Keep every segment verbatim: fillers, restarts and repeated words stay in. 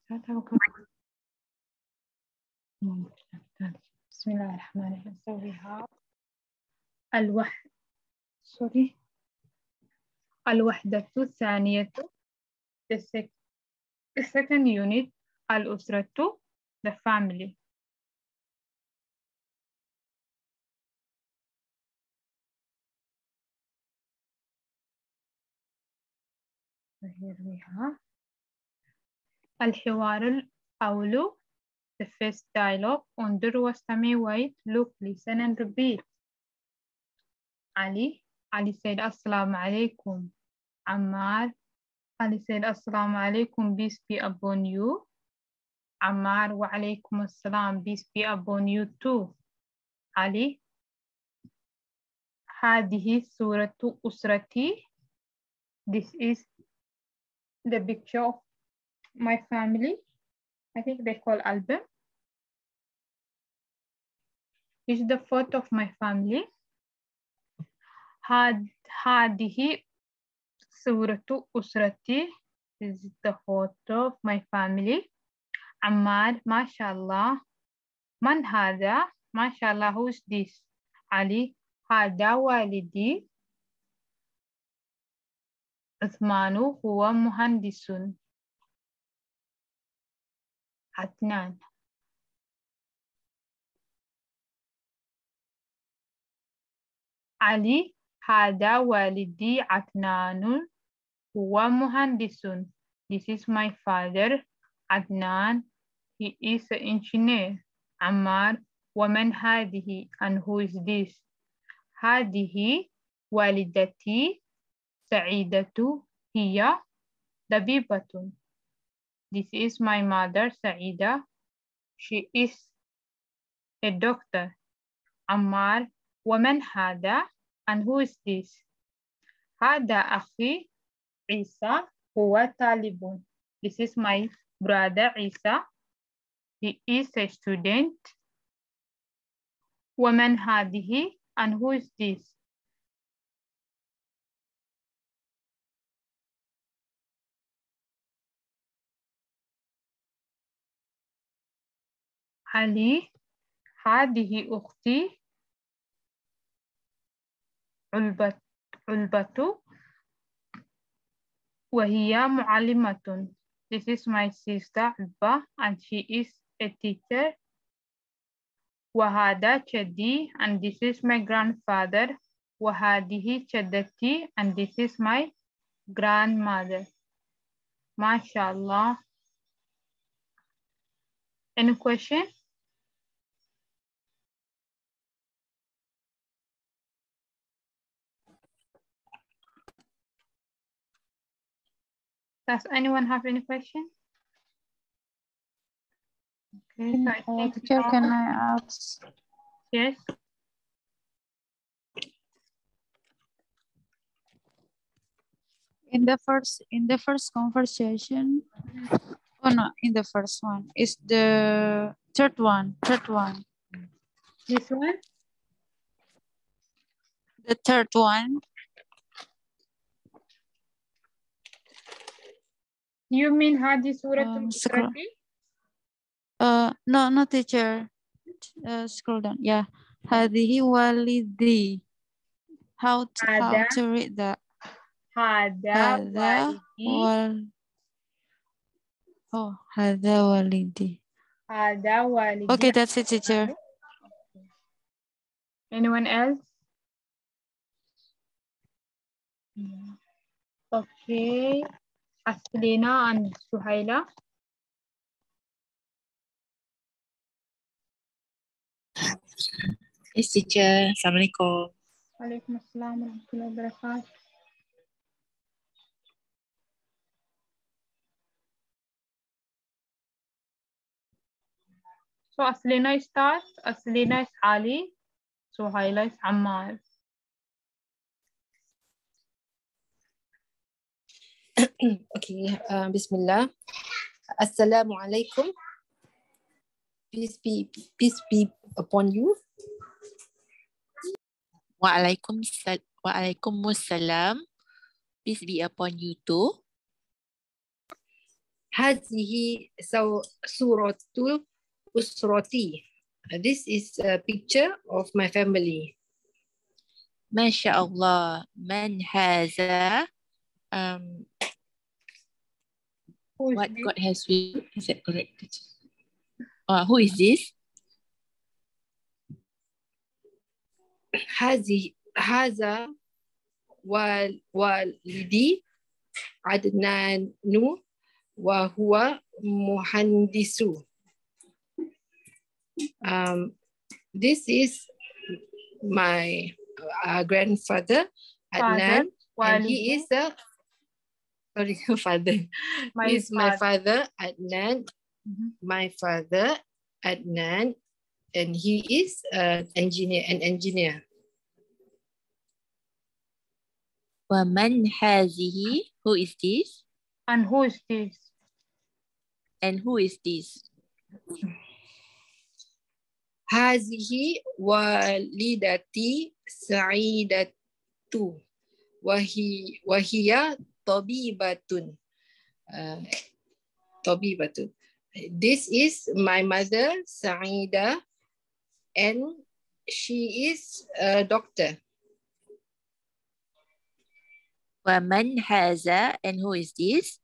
بسم الله الرحمن الرحيم. So we have الوحدة sorry الوحدة الثانية the, sec the second unit الأسرة the family. So here we have الحوار الأول the first dialogue. انظر واستمع wait look listen and repeat. علي علي said السلام عليكم. عمار Ali said Assalamu alaikum, peace be upon you. Ammar wa alaikum assalam, peace be upon you too. Ali هذه صورة أسرتي. This is the picture of my family. I think they call album. This is the photo of my family. هاد هذه صورة أسرتي. This is the photo of my family. Ammar, mashallah. Man هذا? Mashallah, who's this? Ali, هذا والدي. عثمان هو مهندس. عدنان. علي هذا والدي عدنان هو مهندس. This is my father عدنان. He is an engineer. عمار ومن هذه and who is this? هذه والدتي سعيدة هي طبيبة. This is my mother سعيدة. She is a doctor. عمار ومن هذا and who is this? هذا أخي عيسى هو طالب. This is my brother عيسى. He is a student. ومن هذه and who is this? علي هذه أختي علبة علبة وهي معلمة. This is my sister علبة and she is a teacher. وهذا جدي and this is my grandfather. وهذه جدتي and this is my grandmother. MashaAllah. Any question? Does anyone have any question? Okay, so I Uh, think teacher, now- can I ask? Yes. In the first, in the first conversation, oh no, in the first one is the third one, third one, This one? the third one. You mean هذه سورة Um, scroll. أسرتي? Uh, no, no, teacher. Uh, scroll down. Yeah, هذه والدي. How to, how هذا to read that? هذا هذا والدي. وال. Oh, هذا والدي. هذا والدي. Okay, that's it, teacher. Anyone else? Okay. Aslina and Suhaila. Yes, teacher. Assalamualaikum. Walaikum assalam warahmatullahi wabarakatuh. So Aslina starts. Aslina is Ali. Suhaila is Ammar. Okay, uh, Bismillah. Assalamualaikum. Peace be, peace be upon you. Waalaikumsalam. Waalaikumsalam. Peace be upon you too. هذه سورة أسرتي. This is a picture of my family. ما شاء الله. من هذا? Um, Who is what this? God has revealed? Is that correct? Uh, who is this? هذه هذا وال والدي عدنان وهو مهندس. Um, this is my uh, grandfather Adnan, Father, and he is the sorry father. My He is my father. father Adnan. Mhm. My father Adnan, and he is an engineer. An engineer. ومن هذه? Who is this? And who is this? And who is this? هذه والدتي سعيدة وهي وهي طبيبة. Uh, طبيبة. This is my mother Saida, and she is a doctor. ومن هذا? And who is this?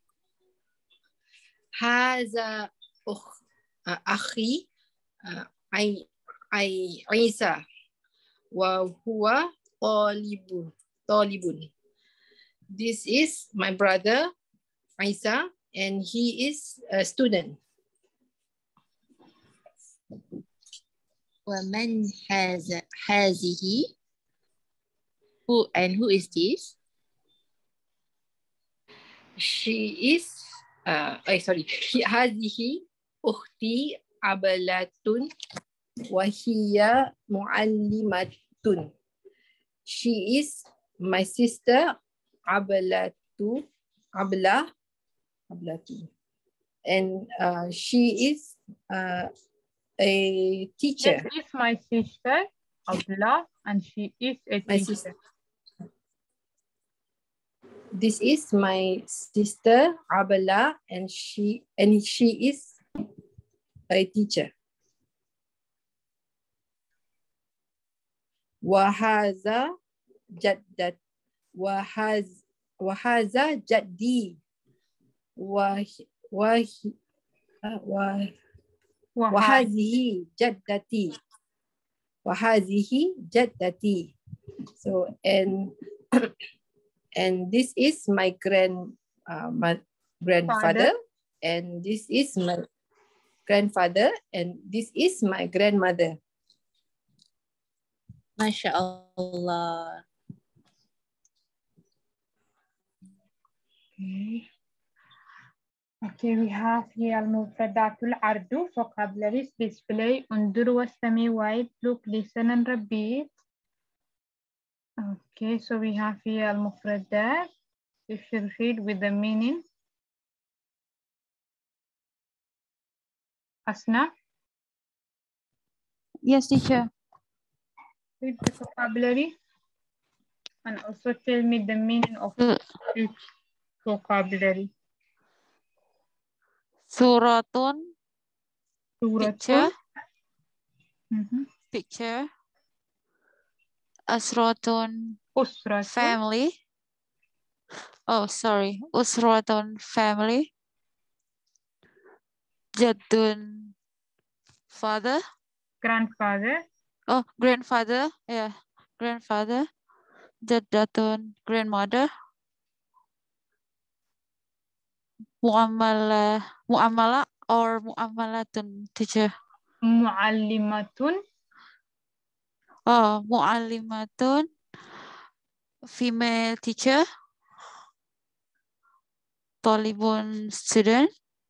هذا أخ أخي عي عي عيسى وهو طالب طالب. This is my brother Isa, and he is a student. ومن هذا? هذه? Who and who is this? She is uh, I sorry he, هذه أختي عبلة وهي معلمة. She is my sister عبلة عبلة عبلة and uh, she is uh, a teacher. This is my sister, Abdullah, and she is a My teacher. sister. This is my sister Abala, and she and she is a teacher. Wahaza jaddat wahaz wahaza jaddi wah wah wah wahazihi jaddati wahazihi jaddati. So and and this is my grand uh, my grandfather. Father. And this is my grandfather, and this is my grandmother. Masya Allah. Okay. Okay, we have here Al-Mufradatul Ardu, vocabularies display. Undur wastami wide, look, listen and repeat. Okay, so we have here Al-Mufradat. You should read with the meaning. Asna? Yes, teacher. Read the vocabulary and also tell me the meaning of each vocabulary. Suratun. Picture. Mm-hmm. Picture. Asratun. Usratun. Family. Oh, sorry. Usratun, family. Jaddun, father. Grandfather. Oh, grandfather. Yeah, grandfather. Jaddatun, grandmother. Mu'amala, mu'amala or mu'amalatun, teacher. Mu'allimatun. Oh, mu'allimatun, female teacher. Talibun, student.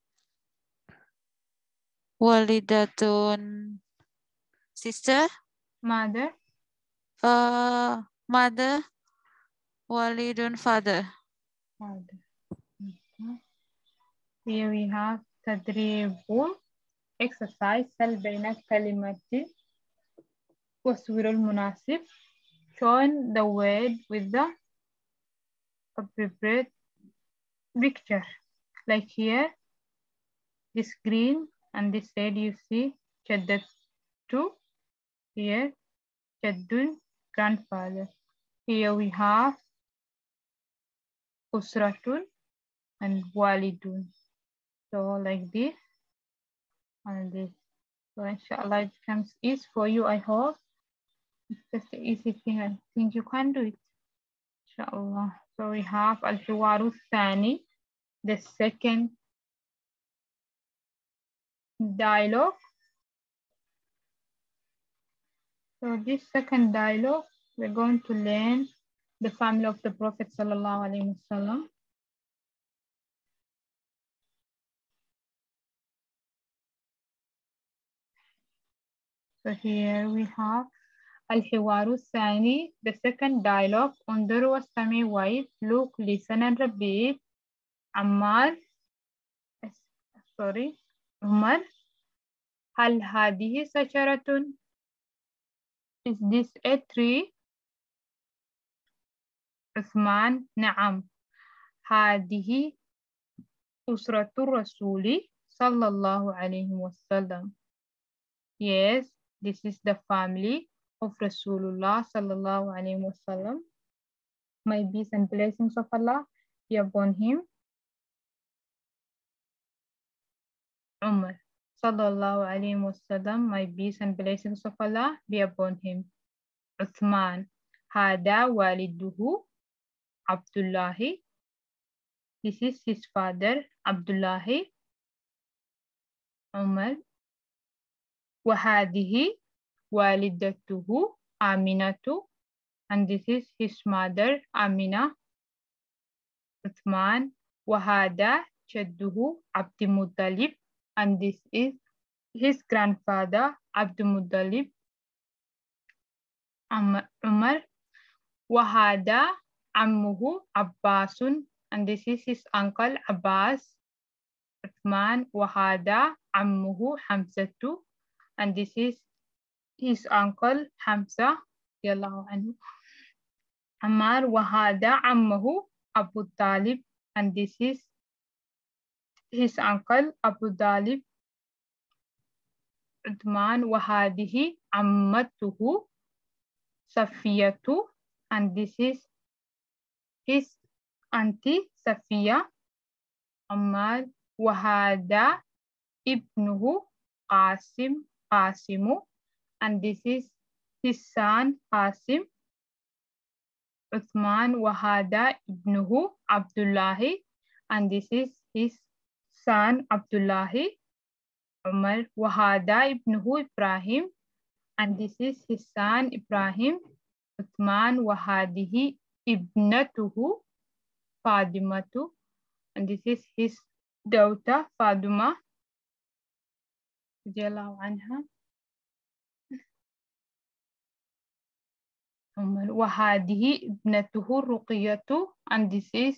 Walidatun, sister. Mother. Uh, mother. Walidun, father. Father. Okay. Here we have tadribul exercise. Sal baina kalimati waswirul munasib. Join the word with the appropriate picture. Like here, this green and this red, you see Jaddatu. Here, Jaddun, grandfather. Here we have Usratun and Walidun. So like this and this. So inshallah it becomes easy for you, I hope. It's just an easy thing. I think you can do it. Inshallah. So we have Al-Hiwaru Thani, the second dialogue. So this second dialogue, we're going to learn the family of the Prophet Sallallahu Alaihi Wasallam. So here we have Al-Hiwaru Thani, the second dialogue. Undur wastami wife, look, listen and repeat. Ammar, sorry, Umar, Hal hadihi sajaratun? Is this a tree? Uthman, Naam. Hadihi usratur rasuli sallallahu alayhi wasallam. Yes, this is the family of Rasulullah sallallahu alayhi wasallam. May peace and blessings of Allah be upon him. Umar sallallahu alayhi wasallam. May peace and blessings of Allah be upon him. Uthman, Hada waliduhu Abdullahi. This is his father, Abdullahi. Umar. Wahadihi walidatuhu Aminatu. And this is his mother, Amina. Uthman. Wahada Jadduhu Abdul Muttalib. And this is his grandfather, Abdul Muttalib. Umar. Wahada Ammuhu Abbasun. And this is his uncle, Abbas. Uthman. Wahada Ammuhu Hamzatu. And this is his uncle, Hamza. Ammar. Wahada Ammuhu Abu Talib. And this is his uncle, Abu Talib. Uthman. Wahadihi Ammatuhu Safiyatu. And this is his auntie, Safiya. Ammar. Wahada Ibnuhu Qasim, Qasimu. And this is his son, Qasim. Uthman. Wahada Ibnuhu Abdullahi. And this is his son, Abdullahi. Umar. Wahada Ibnuhu Ibrahim. And this is his son, Ibrahim. Uthman. Wahadihi Ibnatuhu Fadimatu. And this is his daughter, Faduma. Umar. Wahadihi Ibnatuhu Ruqiyatu. And this is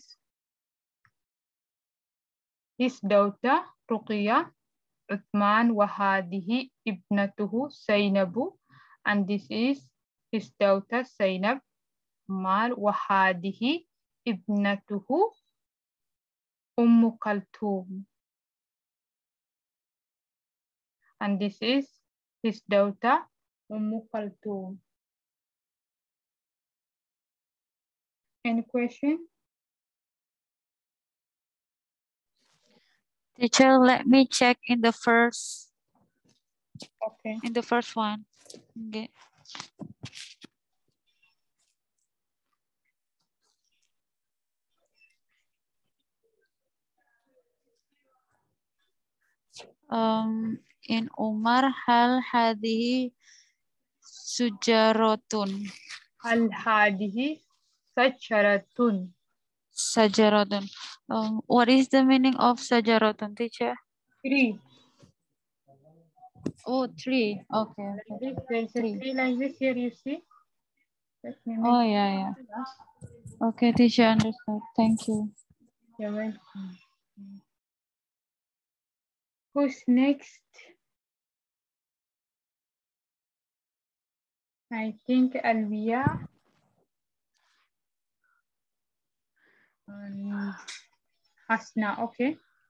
his daughter, Ruqiyah. Uthman. Wahadihi Ibnatuhu Zainabu. And this is his daughter, Zainab. Umar. Wahadihi Ibnatuhu Ummu Kalthum. And this is his daughter, Ummu Kalthum. Any question? Teacher, let me check in the first, Okay. in the first one. Okay. Um, in Umar, hal hadihi sujaratun. Hal hadihi sajaratun. Sajaratun. Um, what is the meaning of sajaratun, teacher? Tree. Oh, tree. Okay. Like Okay. this, there's a Tree. tree like this here, you see? Let me Oh, make yeah, yeah. Okay, teacher, understood. Thank you. You're welcome. Who's next? I think Alvia. And Hasna, okay.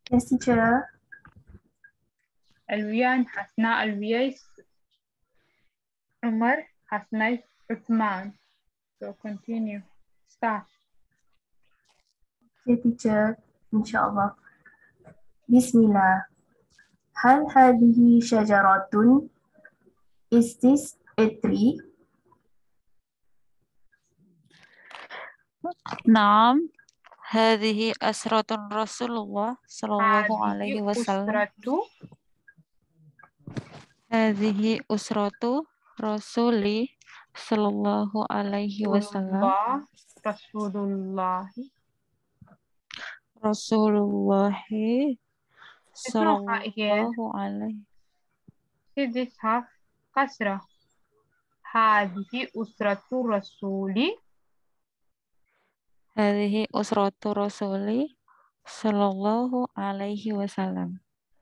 Yes, teacher. Alwiyan, Hasna, Alwiyais, Umar, Hasnais, Uthman. So continue. Start. Okay, teacher. Inshallah. Bismillah. هل هذه شجرة؟ Is this a tree? نعم هذه أسرة رسول الله صلى الله عليه هذه وسلم أسرة هذه أسرة رسول صلى الله عليه وسلم الله رسول الله. رسول الله There's صلى no ha here. الله عليه See this half kasra. هذه أسرة رسول هذه أسرة رسول صلى الله عليه وسلم.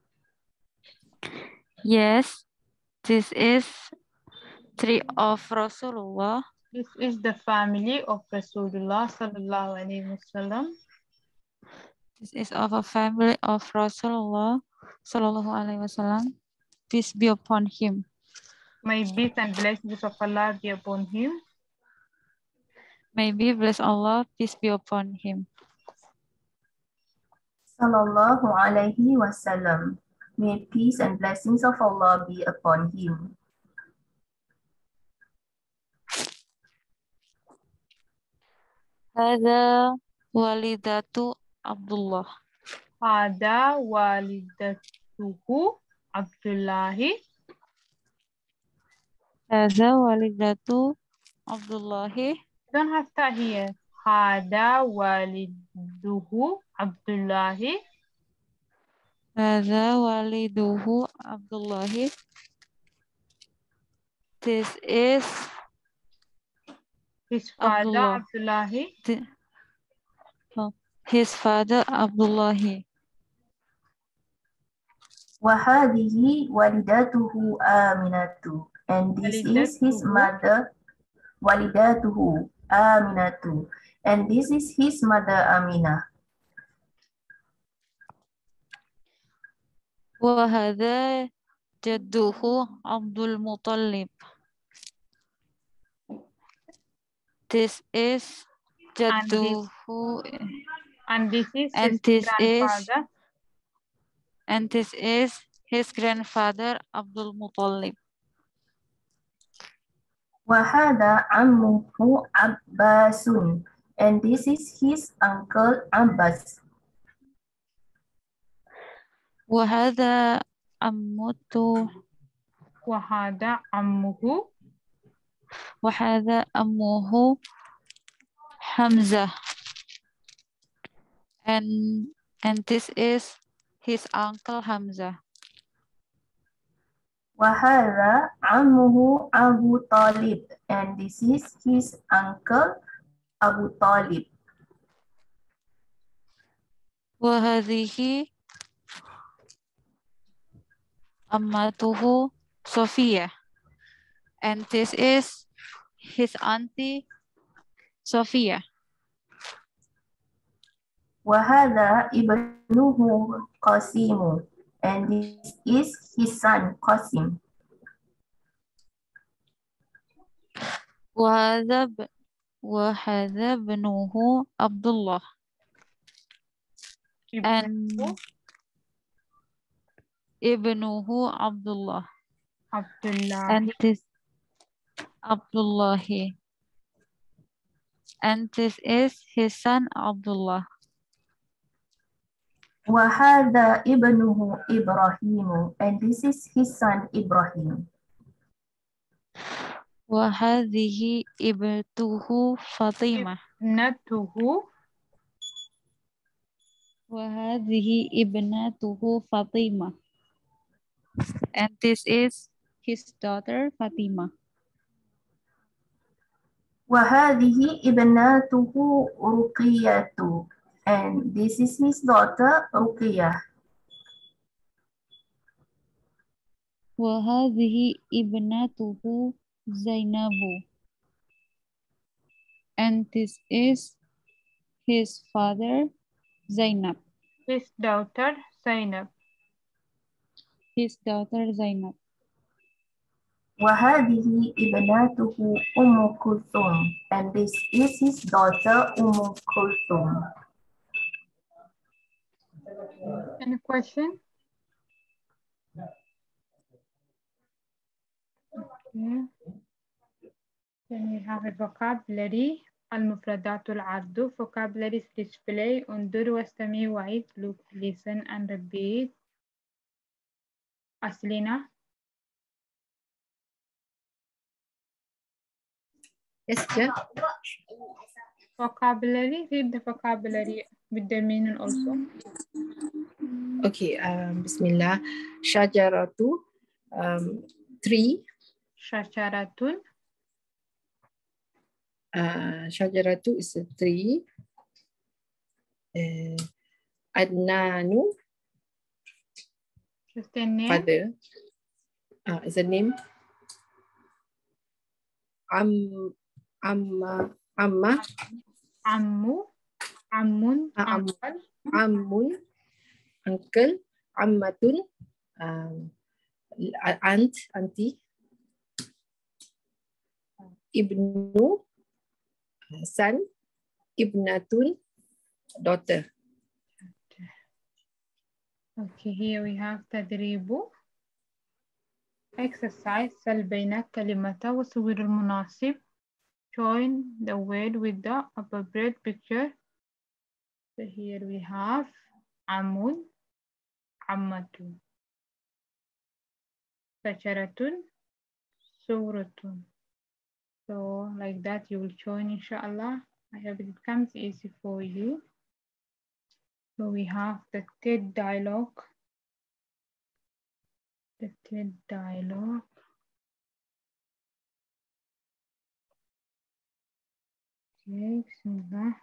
Yes, this is tree of Rasulullah. This is the family of Rasulullah sallallahu alaihi wasallam. This is of a family of Rasulullah sallallahu alaihi wasallam. Peace be upon him. May peace and blessings of Allah be upon him. May be bless Allah, peace be upon him. Sallallahu alaihi wasallam. May peace and blessings of Allah be upon him. Hada walidatu Abdullah. Hada walidatuhu Abdullahi. Hada walidatu Abdullahi. Don't have that here. Hada waliduhu Abdullahi. Hada waliduhu Abdullahi. This is His father Abdullah. Abdullahi. The- oh, his father Abdullahi. Wahadihi walidatuhu Aminatu. And this is his Walidatuhu. mother, walidatuhu Aminatu. And this is his mother Aminah. وهذا جده عبد المطلب. This is And this, جده and this is and his this is grandfather. and this is his grandfather Abdul Muttalib. Wahada ammuhu Abbasun. And this is his uncle Abbas. وهذا أمته Wahada ammuhu وهذا أمه Hamza. And and this is his uncle Hamza. Wahada ammuhu Abu Talib. And this is his uncle Abu Talib. وهذه أمته Sophia. And this is his auntie Sophia. Wahada ibnuhu Qasimu. And this is his son Qasim. وهذا ب- وهذا ابنه عبد الله. And ibnuhu Abdullah. Abdullah. And this Abdullahi. And this is his son Abdullah. Wahada ibnuhu Ibrahimu. And this is his son Ibrahim. وهذه ابنته فاطمة. Ibnatuhu وهذه ابنته فاطمة. And this is his daughter Fatima. Wahadihi ibnatuhu Ruqiyatu. And this is his daughter Ruqiyah. وهذه ابنته زينب. And this is his father Zainab. his daughter Zainab. His daughter Zainab. وهذه ابنته أم كلثوم. And this is his daughter Umm Kulthum. Any question? Okay. Then we have a vocabulary. المفردات العد. Vocabularies display. انظر واستمع وعيد. Look, listen and repeat. أسلنا. Yes, teacher. Vocabulary. Read the vocabulary with the meaning also. Okay, um, Bismillah. Shajaratu, um, tree. Shajaratun. Uh, Shajaratu is a tree. Uh, Adnanu, Just a name. father, uh, is a name. Am, Amma, Amma, Ammu. Ammun. uh, Am, Uncle. Ammun, uncle. Ammatun, um, aunt, auntie. Ibnu, son. Ibnatun, daughter. Okay, here we have تدريب. Exercise. سل بين كلمة وصور المناسب. Join the word with the appropriate picture. So here we have عمود, عمة, شجرة, سورة. So like that you will join inshallah. I hope it becomes easy for you. So we have the TED dialogue. The TED dialogue. Okay, bismillah.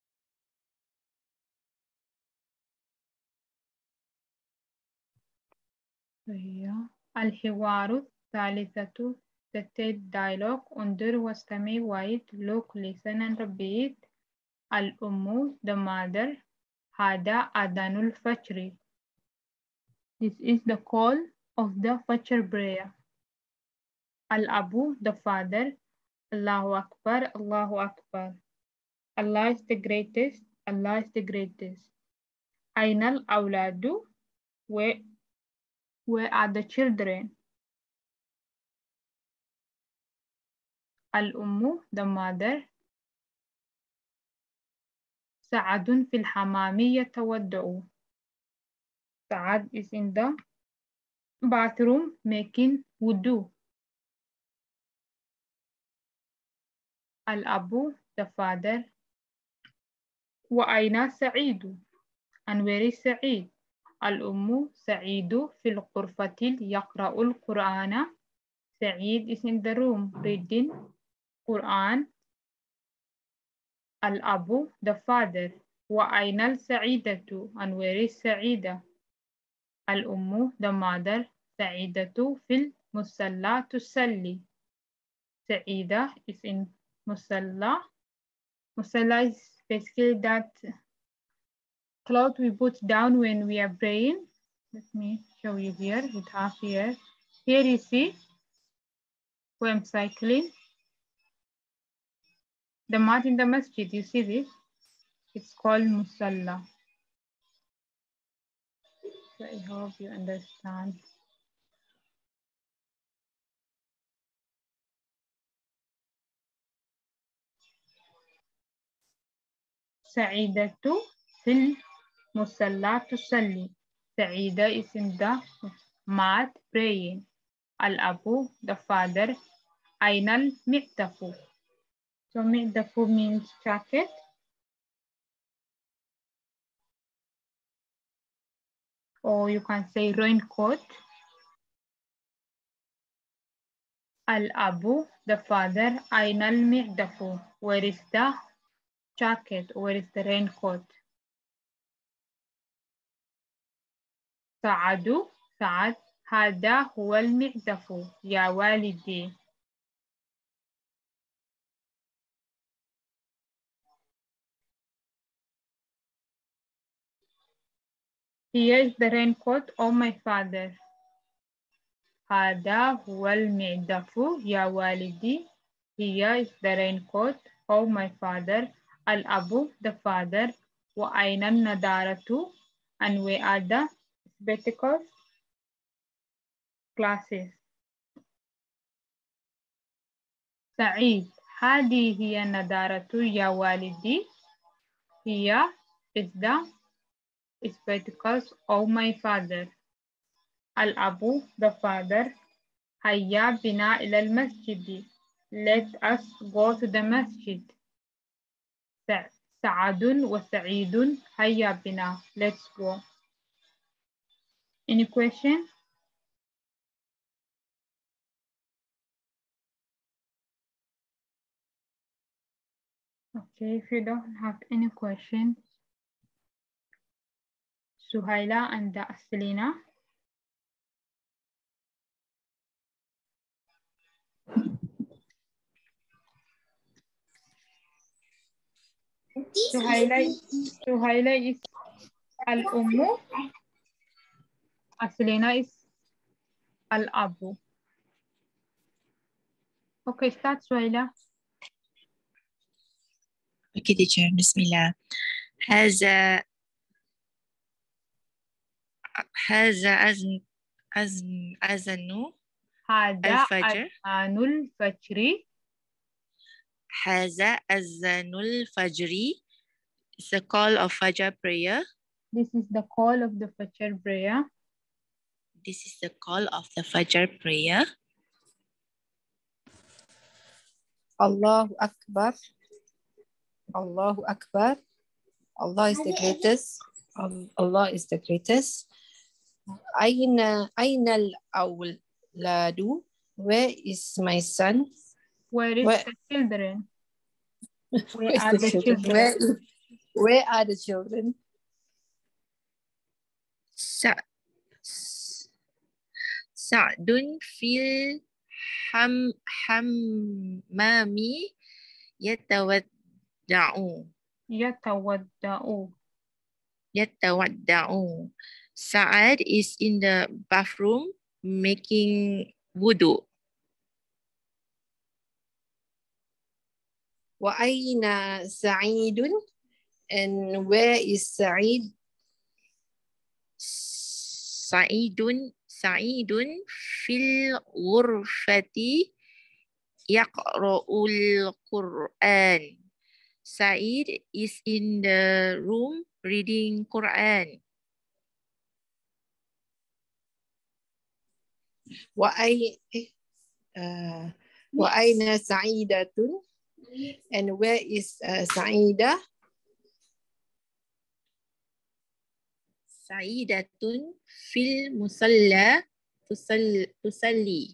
So here الحوار الثالثة. The TED dialogue. انظر واستمع وعيد. Look, listen and repeat. الأم, the mother. هذا أذان الفجر. This is the call of the Fajr prayer. Al-Abu, the father. Allahu Akbar, Allahu Akbar. Allah is the greatest, Allah is the greatest. Ainal awladu, where, where are the children? Al-Ummu, the mother. Sa'adun fil hamami yatawadda'u. Sa'ad is in the bathroom making wudu. Al-Abu, the father. Wa aina Sa'idu, and where is Sa'id? Al-Ummu, Sa'idu fil qurfatil yaqra'ul Qur'ana. Sa'id is in the room reading Quran. Al-Abu, the father. Wa ainal Sa'idatu, and where is Sa'ida? Al-Ummu, the mother. Sa'idatu fil musalla tusalli. Sa'ida is in musalla. Musalla is basically that cloth we put down when we are praying. Let me show you here. We have here. Here you see where I'm cycling. The mat in the masjid, you see this? It's called musalla. So I hope you understand. Sa'idatu fil musalla tusalli. Sa'ida is in the mat praying. Al-Abu, the father. Ainal mi'tafu. So mi'tafu means jacket. Or you can say raincoat. Al-Abu, the father. Ainal mi'tafu. Where is the jacket? Where is the raincoat? Sa'adu, Sa'ad. هذا هو المعطف يا والدي. Here is the raincoat of my father. هذا هو المعدف يا والدي. Here is the raincoat of my father. الأب, the father. وأين النظارة? And where are the spectacles? Glasses. سعيد. هذه هي النظارة يا والدي. Here is the spectacles of my father. الأب, the father. هيا بنا إلى المسجد. Let us go to the masjid. سعد وسعيد. هيا بنا. Let's go. Any question? Okay, if you don't have any questions, Suhaila and Aslina. Suhaila, Suhaila is Al-Ummu. Aslina is Al-Abu. Okay, start Suhaila. Okay, teacher. Bismillah. هذا هذا أذن أذن أذن هذا الفجر. أذان الفجر. هذا أذان الفجر. It's the call of Fajr prayer. This is the call of the Fajr prayer. This is the call of the Fajr prayer. Allahu Akbar. Allahu Akbar. Allah is the greatest. Allah is the greatest. Aina Aina al-awladu. Where is my son? Where is Where- the children? Where Where is are the children? Where, where are the children? Sa Sa'dun fil ham hammami yatawadda'u. يتودعوا. Yatawadda'u. Sa'ad is in the bathroom making wudu. Wa aina Sa'idun? And where is Sa'id? Sa'idun Sa'idun fil ghurfati yaqra'ul Qur'an. Sa'id is in the room reading Quran. Wa ay eh, uh, wa aina Sa'idatun? And where is uh, Sa'ida? Sa'idatun fil musalla tusall, tusalli.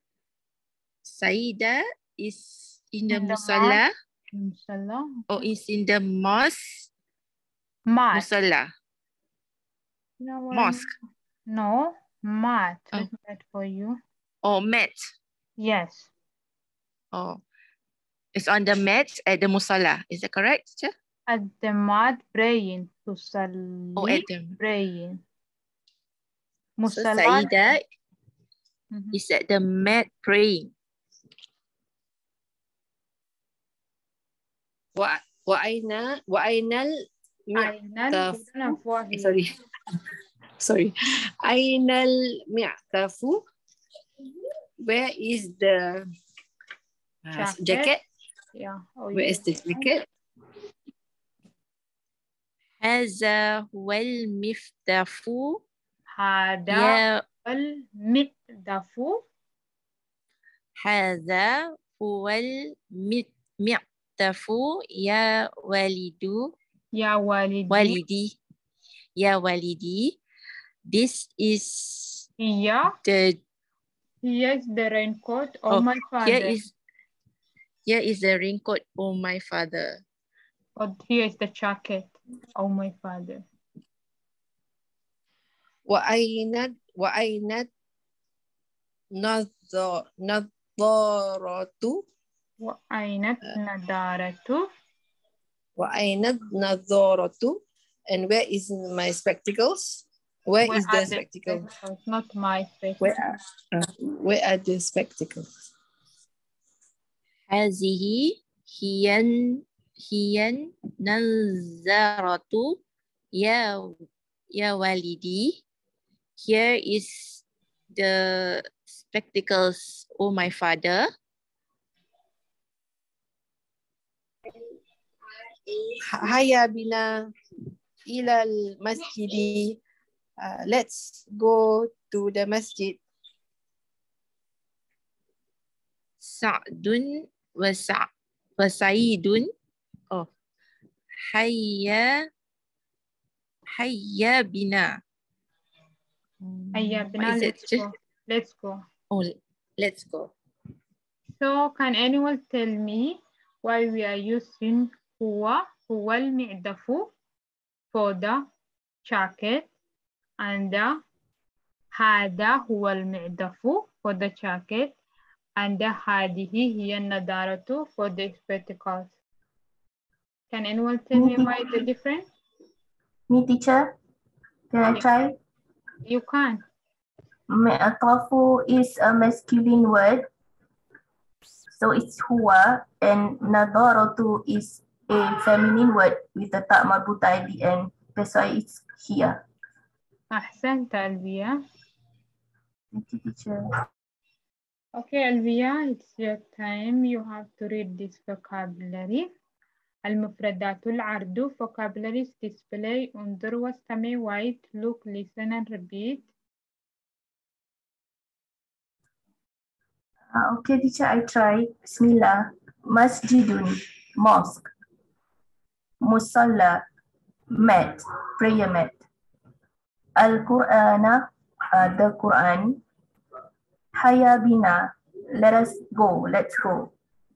Saida is in the In the musalla Musalla. or is in the mosque. Mat. Musalla. You know what I mean? Mosque. No, mat. Oh. Let me write for you. Or mat. Yes. Oh. It's on the mat at the musalla. Is that correct, teacher? At the mat praying. Tusalli Oh, at the praying. So Musalla. Saida Mhm. is at the mat praying. Wa wa aina wa ainal Ainal. mi'taf- Hold on for here. Sorry. Sorry. Ainal mi'tafu. Where is the uh, Jacket. jacket? Yeah. Oh, Where yeah. is the jacket? هذا هو المفتاح هذا يا المقدف. هذا هو المفتاح يا والد يا والدي. والدي يا والدي. This is Here. the Here is the raincoat of oh, my father. here is here is the raincoat of my father. But here is the jacket of my father. Wa ainat wa ainat nadha nadharatu. وأين النضارة? Wa ainat nadharatu. And where is my spectacles? Where Where is are the the spectacle? spectacles? Not my spectacles. Where are, uh, where are the spectacles? هذه هي هي النظارة يا يا والدي. Here is the spectacles, oh my father. Haya bina ilal masjidi. Uh, let's go to the masjid. Sa'dun wa sa' wa Sa'idun. Oh. Hayya Hayya bina. Hayya What bina, is it? let's go. Let's go. Oh, let's go. So can anyone tell me why we are using huwa, huwa al-mi'dafu for the jacket and the hada huwa al-mi'dafu for the jacket and the hadihi hiya nadaratu for the spectacles. Can anyone tell me why the difference? Me, teacher, can I try? You can. Mi'tafu is a masculine word, so it's huwa, and nadaratu is a feminine word with a ta marbuta at the end. That's why it's here. أحسنت ألبيا. Thank you, teacher. Okay, Alvia, it's your time. You have to read this vocabulary. المفردات العرض vocabularies display انظر واستمع write look listen and repeat. Uh, okay, teacher, I try. Bismillah. Masjidun, mosque. Musalla, mat, prayer mat. Al-Qur'ana, uh, the Quran. Haya bina, let us go, let's go.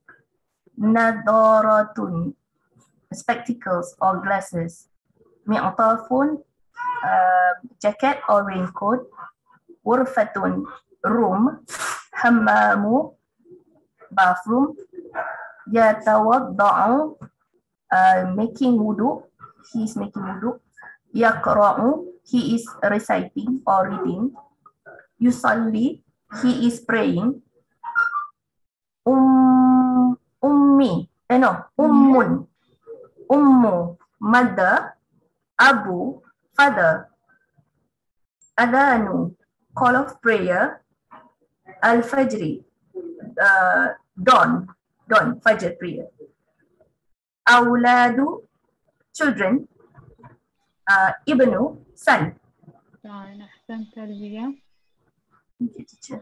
Nadaratun, spectacles or glasses. Mi'tafun, uh, jacket or raincoat. Ghurfatun, room. Hammamu, bathroom. Yatawadda'u, uh, making wudu. He is making wudu. Yaqra'u, he is reciting or reading. Yusalli, he is praying. Um, ummi, eh no, ummun, ummu, mother. Abu, father. Adanu, call of prayer. Al-Fajri, uh, dawn, dawn, Fajr prayer. Awladu, children. Uh, Ibnu, son. طبعا أحسنت ألبيا. Thank you, teacher.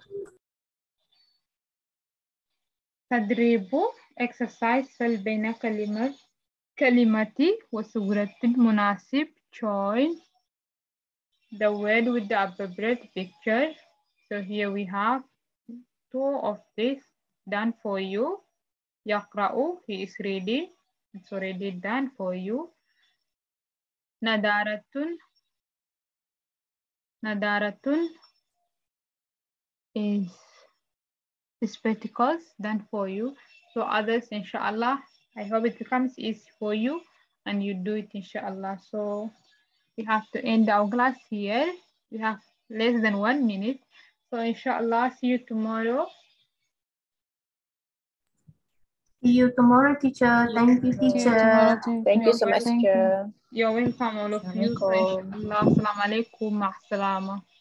تدريب exercise فل بين كلمة كلمتي وصورة المناسب join the word with the appropriate picture. So here we have two of this done for you. يقرأ, he is reading. It's already done for you. Nadaratun, Nadaratun is spectacles done for you. So others, inshallah, I hope it becomes easy for you and you do it, inshallah. So we have to end our class here. We have less than one minute. So inshallah, see you tomorrow. See you tomorrow, teacher. Thank you, See you teacher. tomorrow, teacher. Thank you so much, Thank you. teacher. You're welcome, all of you. So inshallah, assalamu alaikum, ma salama.